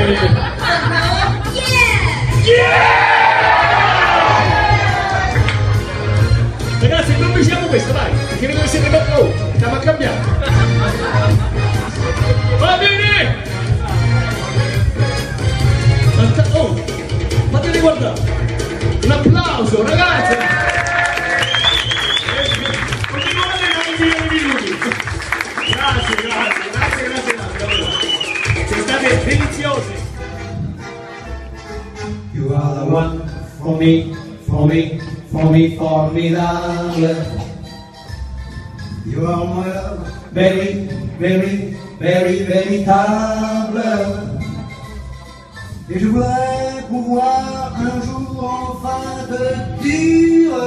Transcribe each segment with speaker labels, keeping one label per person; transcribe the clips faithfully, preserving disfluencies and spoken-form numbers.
Speaker 1: Ragazzi, non diciamo questo, vai, perché noi siete per noi, stiamo a cambiare. Va bene! Oh, fatemi guardare. Un applauso, ragazzi! Continuate a non minuti. Grazie, grazie, grazie, grazie, grazie. Siete state deliziose.
Speaker 2: You are the one for me, for me, for me, formidable. You are my love, very, very, very, véritable. Et je voudrais pouvoir un jour enfin te dire,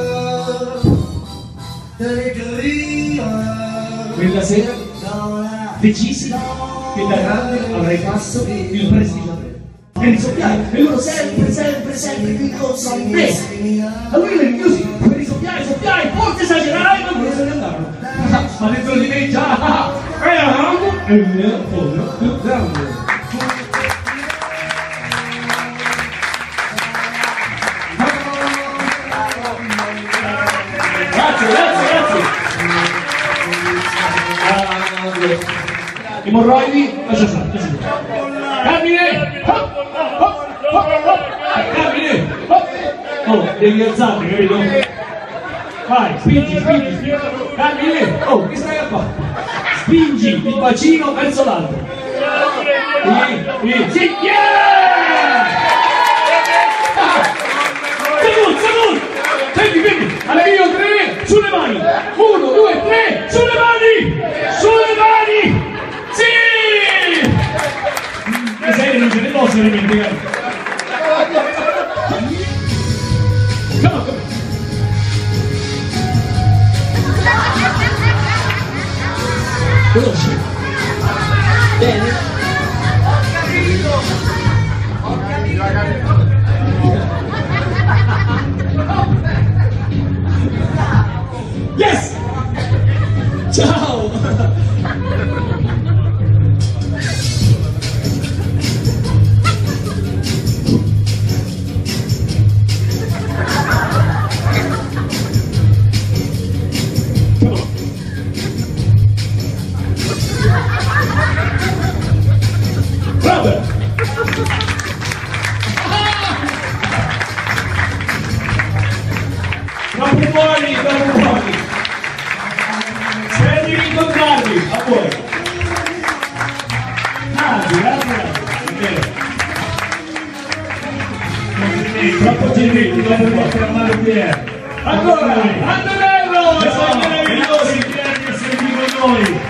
Speaker 2: te l'écrire.
Speaker 1: Quella sera, decisi che da grande avrei passo il prestigio a te. E mi soffiare, e loro sempre, sempre, sempre di cosa a me. Allora io ero così, per soffiare, soffiare, forse esagerai, ma non se ne andarono. Ma dentro di me già, e il mio fondo più grande. Grazie, grazie, grazie. Emorroidi, lascia stare, lascia stare. Carmine! Carmine! Oh, devi alzarti, capito? Vai, spingi, spingi, spingi. Carmine! Oh, che stai a fare? Spingi il bacino verso l'altro. Sì, sì, sì, yeah! Secondo, secondo! Senti, senti, allora io tre, sulle mani! Uno, due, tre, sulle mani! Sulle mani! Sì! Le serie non ce ne posso dimenticare. Come on, come on. Conosci? Bene? Ho capito! Ho capito! Yes! Ciao! Bravo! Troppo buoni, troppo buoni! Spero di rincontrarvi, a voi! Grazie, grazie, grazie! Troppo gentili, troppo buoni, fermare il piede! Ancora! Antonello! E sono meravigliosi, grazie di essere qui con noi!